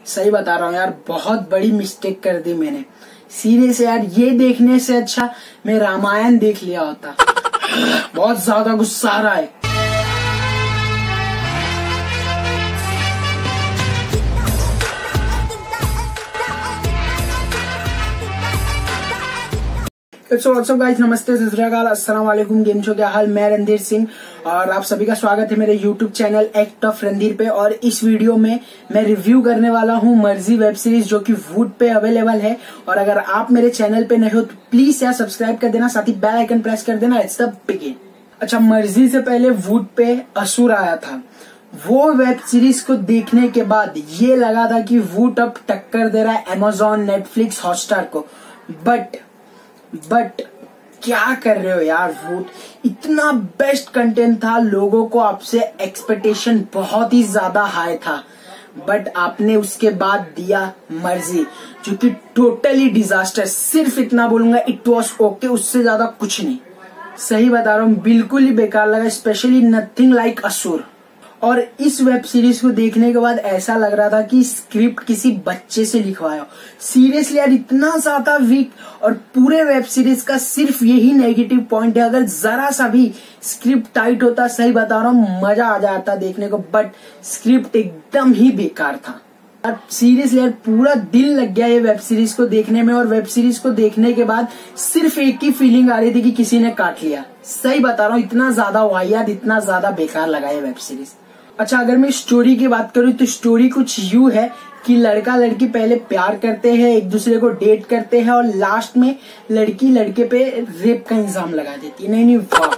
सही बता रहा हूँ यार, बहुत बड़ी मिस्टेक कर दी मैंने। सीरियस यार, ये देखने से अच्छा मैं रामायण देख लिया होता। बहुत ज्यादा गुस्सा आ रहा है। व्हाट्सअप गाइस, नमस्ते, सत श्री अकाल, अस्सलाम वालेकुम। गेम शो, क्या हाल। मैं रणधीर सिंह और आप सभी का स्वागत है मेरे YouTube channel act of Randhir पे। और इस वीडियो में मैं रिव्यू करने वाला हूँ मर्जी वेब सीरीज, जो कि वूट पे अवेलेबल है। और अगर आप मेरे चैनल पे नए हो तो प्लीज यार सब्सक्राइब कर देना, साथ ही बेल आइकन प्रेस कर देना। It's the begin. अच्छा, मर्जी से पहले वूट पे असुर आया था। वो वेब सीरीज को देखने के बाद ये लगा था कि वूट अब टक्कर दे रहा है अमेजॉन, नेटफ्लिक्स, हॉटस्टार को। बट क्या कर रहे हो यार। वूट इतना बेस्ट कंटेंट था, लोगों को आपसे एक्सपेक्टेशन बहुत ही ज्यादा हाई था, बट आपने उसके बाद दिया मर्जी, जो कि टोटली डिजास्टर। सिर्फ इतना बोलूंगा, इट वॉज ओके, उससे ज्यादा कुछ नहीं। सही बता रहा हूँ, बिल्कुल ही बेकार लगा, स्पेशली नथिंग लाइक असुर। और इस वेब सीरीज को देखने के बाद ऐसा लग रहा था कि स्क्रिप्ट किसी बच्चे से लिखवाया हो। सीरियसली यार, इतना ज्यादा वीक। और पूरे वेब सीरीज का सिर्फ यही नेगेटिव पॉइंट है, अगर जरा सा भी स्क्रिप्ट टाइट होता, सही बता रहा हूँ, मजा आ जाता देखने को। बट स्क्रिप्ट एकदम ही बेकार था। सीरियसली यार, पूरा दिल लग गया ये वेब सीरीज को देखने में। और वेब सीरीज को देखने के बाद सिर्फ एक ही फीलिंग आ रही थी कि किसी ने काट लिया। सही बता रहा हूँ, इतना ज्यादा वाहियात, इतना ज्यादा बेकार लगा ये वेब सीरीज। अच्छा, अगर मैं स्टोरी की बात करूँ तो स्टोरी कुछ यूं है कि लड़का लड़की पहले प्यार करते हैं, एक दूसरे को डेट करते हैं, और लास्ट में लड़की लड़के पे रेप का इल्जाम लगा देती है। नहीं, वाह,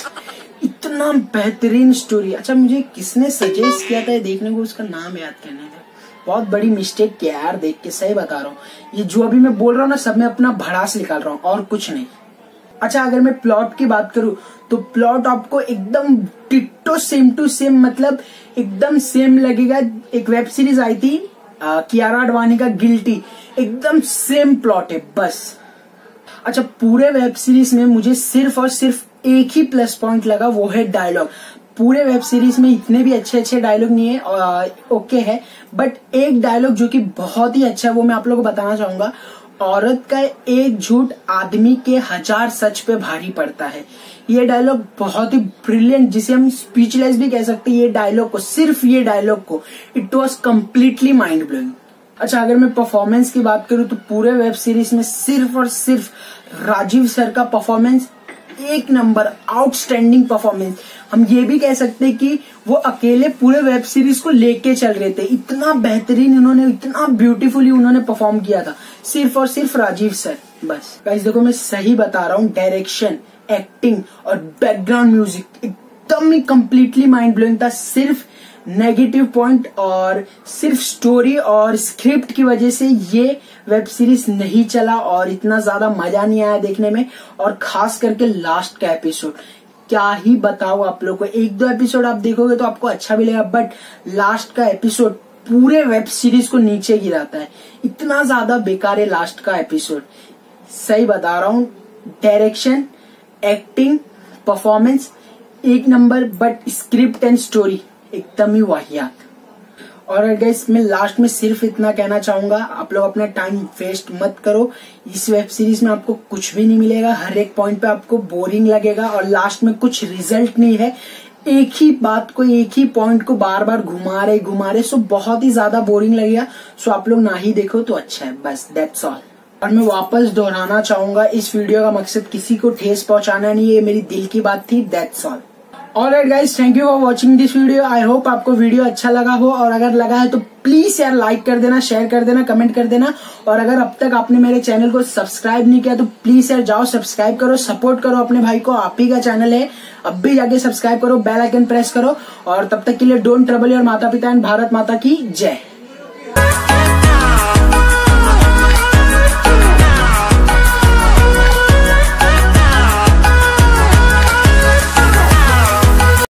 इतना बेहतरीन स्टोरी। अच्छा, मुझे किसने सजेस्ट किया था देखने को, उसका नाम याद करने था। बहुत बड़ी मिस्टेक किया यार देख के, सही बता रहा हूँ। ये जो अभी मैं बोल रहा हूँ ना, सब में अपना भड़ास निकाल रहा हूँ और कुछ नहीं। अच्छा, अगर मैं प्लॉट की बात करूं तो प्लॉट आपको एकदम डिट्टो सेम टू सेम, मतलब एकदम सेम लगेगा। एक वेब सीरीज आई थी कियारा अडवाणी का गिल्टी, एकदम सेम प्लॉट है बस। अच्छा, पूरे वेब सीरीज में मुझे सिर्फ और सिर्फ एक ही प्लस पॉइंट लगा, वो है डायलॉग। पूरे वेब सीरीज में इतने भी अच्छे अच्छे डायलॉग नहीं है, ओके है, बट एक डायलॉग जो कि बहुत ही अच्छा है, वो मैं आप लोगों को बताना चाहूंगा। औरत का एक झूठ आदमी के 1000 सच पे भारी पड़ता है। ये डायलॉग बहुत ही ब्रिलियंट, जिसे हम स्पीचलेस भी कह सकते हैं। ये डायलॉग को, सिर्फ ये डायलॉग को, it was completely mind blowing. अच्छा, अगर मैं परफॉर्मेंस की बात करूं तो पूरे वेब सीरीज में सिर्फ और सिर्फ राजीव सर का परफॉर्मेंस एक नंबर, आउटस्टैंडिंग परफॉर्मेंस। हम ये भी कह सकते हैं कि वो अकेले पूरे वेब सीरीज को लेके चल रहे थे। इतना बेहतरीन उन्होंने, इतना ब्यूटीफुली उन्होंने परफॉर्म किया था, सिर्फ और सिर्फ राजीव सर। बस गाइस देखो, मैं सही बता रहा हूँ, डायरेक्शन, एक्टिंग और बैकग्राउंड म्यूजिक एकदम ही कंप्लीटली माइंड ब्लोइंग था। सिर्फ नेगेटिव पॉइंट और सिर्फ स्टोरी और स्क्रिप्ट की वजह से ये वेब सीरीज नहीं चला और इतना ज्यादा मजा नहीं आया देखने में। और खास करके लास्ट का एपिसोड, क्या ही बताओ आप लोगों को। एक दो एपिसोड आप देखोगे तो आपको अच्छा भी लगेगा, बट लास्ट का एपिसोड पूरे वेब सीरीज को नीचे गिराता है। इतना ज्यादा बेकार है लास्ट का एपिसोड। सही बता रहा हूँ, डायरेक्शन, एक्टिंग, परफॉर्मेंस एक नंबर, बट स्क्रिप्ट एंड स्टोरी एकदम ही वाहियात। और गाइस, मैं लास्ट में सिर्फ इतना कहना चाहूंगा, आप लोग अपना टाइम वेस्ट मत करो। इस वेब सीरीज में आपको कुछ भी नहीं मिलेगा, हर एक पॉइंट पे आपको बोरिंग लगेगा और लास्ट में कुछ रिजल्ट नहीं है। एक ही बात को, एक ही पॉइंट को बार बार घुमा रहे, सो बहुत ही ज्यादा बोरिंग लगेगा। सो आप लोग ना ही देखो तो अच्छा है, बस दैट्स ऑल। और मैं वापस दोहराना चाहूंगा, इस वीडियो का मकसद किसी को ठेस पहुंचाना नहीं है, ये मेरी दिल की बात थी, that's all. Alright guys, thank you for watching this video. I hope आपको वीडियो अच्छा लगा हो, और अगर लगा है तो प्लीज यार लाइक कर देना, शेयर कर देना, कमेंट कर देना। और अगर अब तक आपने मेरे चैनल को सब्सक्राइब नहीं किया तो प्लीज यार जाओ सब्सक्राइब करो, सपोर्ट करो अपने भाई को। आप ही का चैनल है, अब भी जाके सब्सक्राइब करो, बेल आइकन प्रेस करो। और तब तक के लिए डोंट ट्रबल योर माता पिता एंड भारत माता की जय।